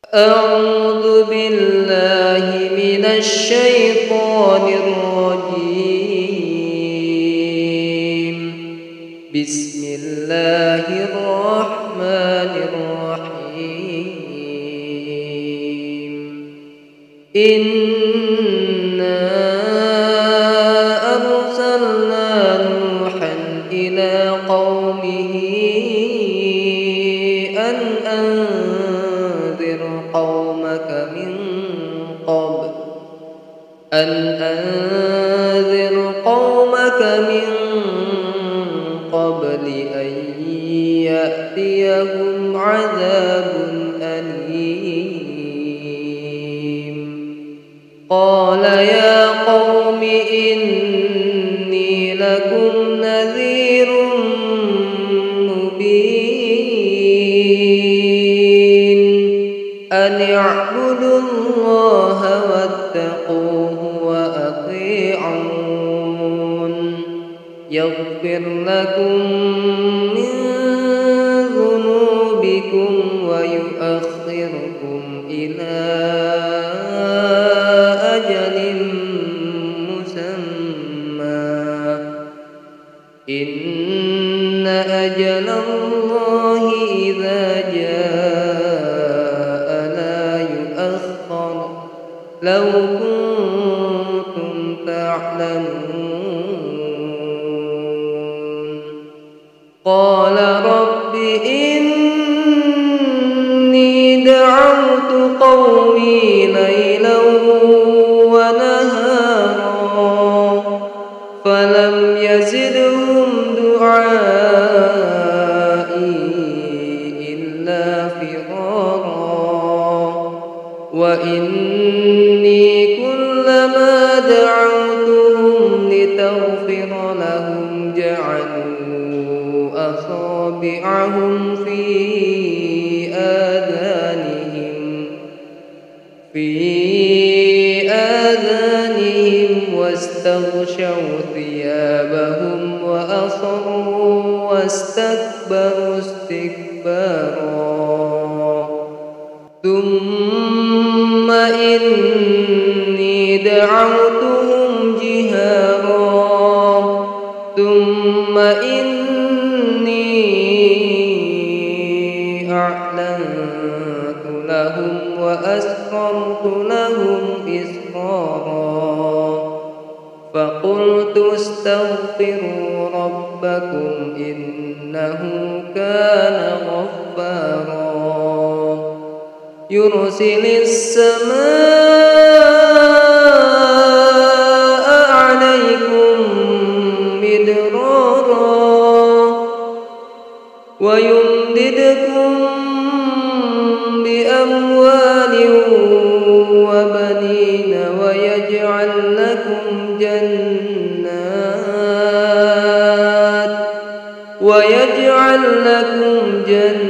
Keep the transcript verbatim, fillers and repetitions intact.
أعوذ بالله من الشيطان الرجيم. بسم الله الرحمن الرحيم. إنا أرسلنا نوحا إلى قومه أن أنذر قومك من قبل أن أنذر قومك من قبل أن يأتيهم عذاب أليم. قال يا قوم إني لكم نذير مبين أن اعبدوا الله واتقوه وأطيعون يغفر لكم من ذنوبكم ويؤخركم إلى أجل مسمى إن أجل الله إذا جاء لا يؤخر لو كنتم تعلمون. قال رب إني دعوت قومي ليلا ونهارا فلم يزدهم دعائي إلا فرارا. وإني كلما دعوتهم لتغفر لهم جعلوا أصابعهم في آذانهم في آذانهم واستغشوا ثيابهم وأصروا واستكبروا استكبارا. ثم إني دعوتهم جهارا ثم إني أعلنت لهم وأسررت لهم إسرارا. فقلت استغفروا ربكم إنه كان غفارا يرسل السماء عليكم مدرارا ويمددكم بأموال وبنين ويجعل لكم جنات ويجعل لكم جنات